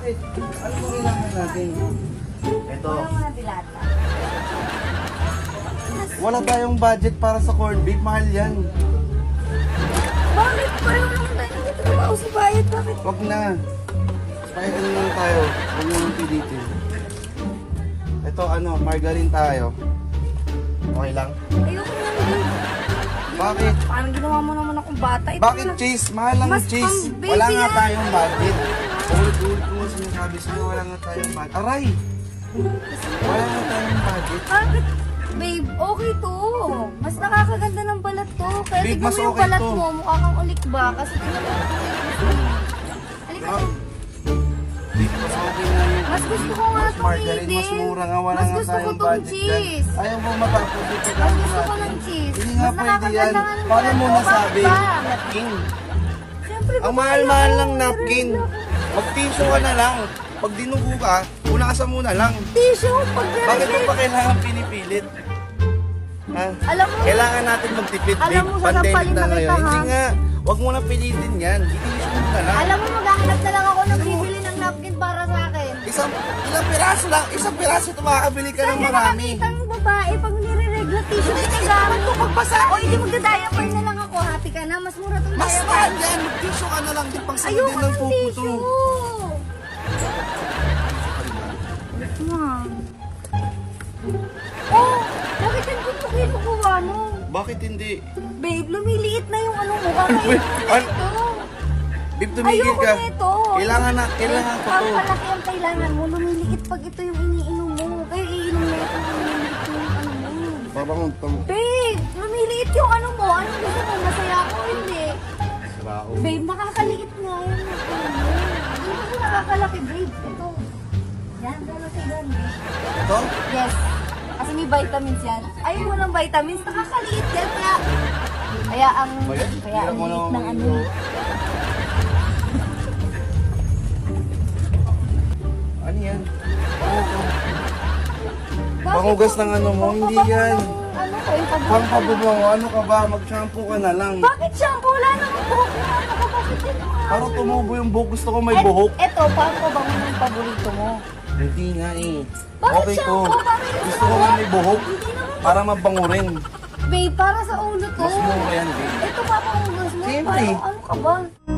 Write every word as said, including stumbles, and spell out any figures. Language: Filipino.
Bakit? Ano ba kailangan natin? Ito. Wala mo na dilata. Wala tayong budget para sa corned beef. Mahal yan. Bakit? Pareho naman tayo. Dito na ako sa bayad. Bakit? Wag na. Pakitin lang tayo. Huwag mo nang pilitin. Ito ano, margarine tayo. Okay lang? Ayoko lang, babe. Bakit? Parang ginawa mo naman akong bata. Ito Bakit na. cheese? Mahal lang Mas yung cheese. pang baby Wala nga yan. tayong budget. Ulit-ulit ko nga sinasabi sa'yo, wala nga tayong budget. Aray! Wala nga tayong budget. Bakit? Babe, okay to. Mas nakakaganda ng balat to. Kaya Babe, tignan mas mo yung okay balat to. mo. Mukha kang ulik ba? Kasi tignan mo. Halika Ah. na. Babe, mas okay nga yun. Mas gusto ko nga Mas itong margarine, hindi. mas mura nga. Wala Mas nga gusto ko tayong tong budget cheese. yan. Ayaw mo matapos yung Mas pagkano gusto ko natin. ng cheese. Hindi nga Mas pwede yan. nakakaganda nga ng Paano balat mo ko. nasabi? Bakit ba? Napkin. Siyempre, Ang babae mahal-mahal ako. ng napkin. Mag-tissue ka na lang. Pag dinugo ka, punasan mo na lang. Tissue, pag Bakit mo pa kailangan pinipilit? Ha? Alam mo, Kailangan natin magtipid, Alam babe. mo, Pandemic sasampalin na na ngayon. kita, Hindi ha? nga. Huwag mo na pilitin yan. Itisyo mo na lang. alam mo, maghahanap na lang ako ng bibili ng napkin para sa akin. Isang, ilang piraso lang. Isang piraso ito makakabili ka ng Saan ka marami. nakakita ng babae pag nire-regla tissue ginagamit ko pagbasa? O hindi magda-diaper na lang ako. Happy ka na. Mas mura tong Mas diaper. mahal yan. Mag-tissue ka na lang. Di pang Ayoko din ng ng puputo. tissue. Ma. Oh, bakit yan kung kinukuha mo? Bakit hindi? Babe, lumiliit na yung ano mo. Baka Wait, yung an- ito. Babe, tumigil Ayoko ka. nito. Kailangan na, kailangan ko Ang to. palaki ang kailangan mo. Lumiliit pag ito yung iniinom mo. Kaya iinom na ito. Lumiliit yung ano mo. Parang tam- Babe, lumiliit yung ano mo. Anong gusto mo? Masaya ako o hindi? Sirao. Babe, nakakaliit nga yun. Hindi kasi nakakalaki, babe. Ito. Yan, gano'n sa yan. Ito? Yes. Kasi may vitamins yan. Ayaw mo ng vitamins, nakakaliit yan. Kaya, kaya ang, Bayan, kaya ang tira mo liit naman ng ano. ito. Ano yan? Bakit Pangugas mo- ng ano mo, hindi papabango yan. ng Ano ko, yung Pang pagbango. pabubango, ano ka ba? Mag-shampoo ka na lang. Bakit shampoo? Wala namang buhok na ano ko. Bakit ito nga? Para tumubo yung buhok. Gusto ko may Et- buhok. Eto, paano ko bang yung paborito mo? Hindi nga eh. Bakit Okay to. shampoo? Bakit Gusto ko nga may buhok. Hindi naman. Para mabango rin. Babe, para sa ulo to. Mas mura yan, babe. Ito papangugas mo. Siyempre. Parang ano ka ba?